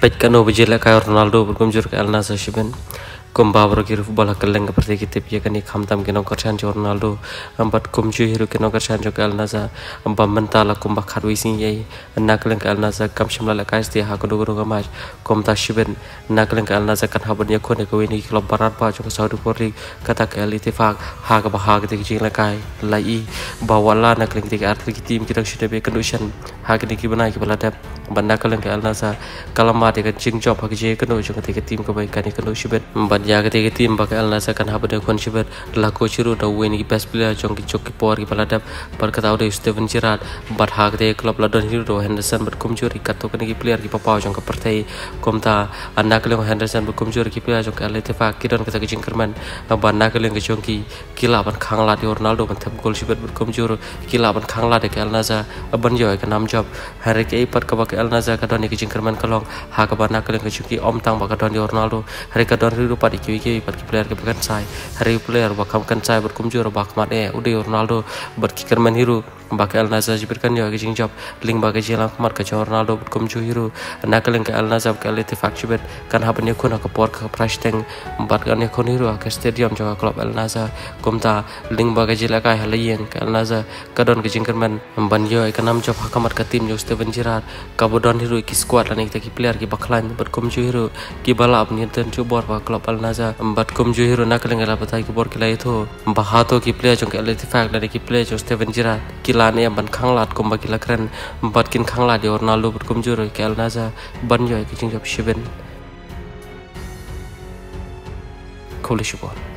Pet kano bejela kay Ronaldo berkumjur ke Al Nassr shiben kumba berkir bola keleng seperti kita piye kan ikam tam kino kersan Ronaldo ambat kumju hiru kino kersan ke Al Nassr amba mentala kumba kharwi sing yai nakeleng ke Al Nassr kam shimla la kais dia hakunu guru gamaj kumta shiben nakeleng ke Al Nassr kan haban ya khone ko ini klub barat pa jo Saudi Pro League kata ke Al Ittifaq ha ka ha ke jing la kai lai bawala nakeleng ke arti tim kita sudah be condition ha ke ki banai ki bala dap banda keleng ke Al Nassr kalama de kan jing job ha ke je keno jo ke tim ko bai kan keno shiben ya ketika tim pakai Al Nassr kan habis dengan konsepet laku ciru dah win di best player jong ki por ki paladap berkata udah Steven Gerrard bat hak de klub London hero Henderson berkumjur ikat to kan ki player ki papa jong ke partai komta anak leng Henderson berkumjur ki player jong ke Al Ittifaq ki don kata ki jingkerman banda keleng ki jong ki kila ban khangla di Ronaldo ban thap gol sibet berkumjur kila ban khangla de Al Nassr ban joy ke nam job hari ke ipat ke pakai Al Nassr ka don ki jingkerman kalong ha ka banda keleng ki jong ki om tang ba ka don di Ronaldo hari ka don hero iki pergi player ke bukan saya hari player bakam kan saya berkumjur bakmat udah Ronaldo berkikerman hero bakai Al Nassr jibirkan ya kijing job link bagai jalan kemar ke Ronaldo berkumjur hero nakeleng ke Al Nassr ke Al Ittifaq jibir kan habannya kuna ke por ke price teng empat kan ya kun hero ke stadium juga klub Al Nassr komta link bagai jalan kai halayen ke Al Nassr kadon kijing kerman ban yo ke nam job hakamat ke tim jo Steven Gerrard kabodon hero ki squad lan ki player ki baklan berkumjur hero ki balap ni ten bor ba klub Al Nassr bat kumju hero nakeleng la batai ki bor kilai tho bahato ki player jong ke Al Ittifaq dari ki player jo Steven Gerrard kilane ban khanglat kumba kila kren bat kin khangla di Ronaldo bat kumju ke Al Nassr ban joy ki jing job shiben Kolish ball